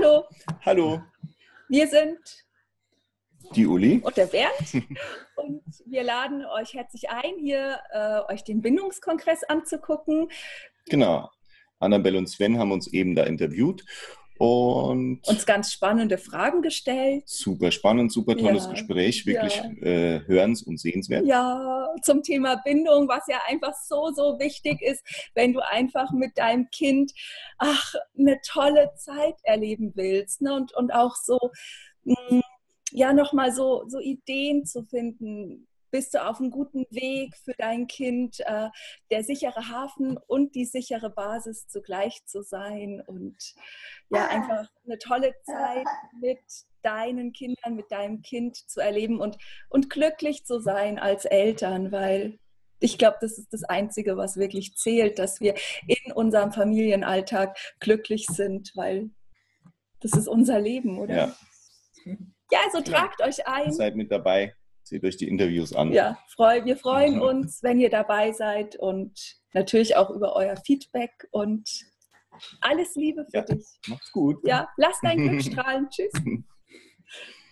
Hallo, Hallo, wir sind die Uli. und der Bernd und wir laden euch herzlich ein, hier euch den Bindungskongress anzugucken. Genau. Annabelle und Sven haben uns eben da interviewt und Uns ganz spannende Fragen gestellt. super spannend, super tolles Ja, Gespräch, wirklich ja. hörens- und sehenswert. Ja, zum Thema Bindung, was ja einfach so, so wichtig ist, wenn du einfach mit deinem Kind, eine tolle Zeit erleben willst, ne? Und auch so, mh, ja, nochmal so Ideen zu finden. Bist du auf einem guten Weg für dein Kind, der sichere Hafen und die sichere Basis zugleich zu sein und ja, einfach eine tolle Zeit mit deinen Kindern, mit deinem Kind zu erleben und glücklich zu sein als Eltern, weil ich glaube, das ist das Einzige, was wirklich zählt, dass wir in unserem Familienalltag glücklich sind, weil das ist unser Leben, oder? Ja, Ja, also genau. tragt euch ein. Seid mit dabei, seht euch die Interviews an. Ja, wir freuen uns, wenn ihr dabei seid und natürlich auch über euer Feedback und alles Liebe für Ja, dich. macht's gut. Ja, lass dein Glück strahlen. Tschüss.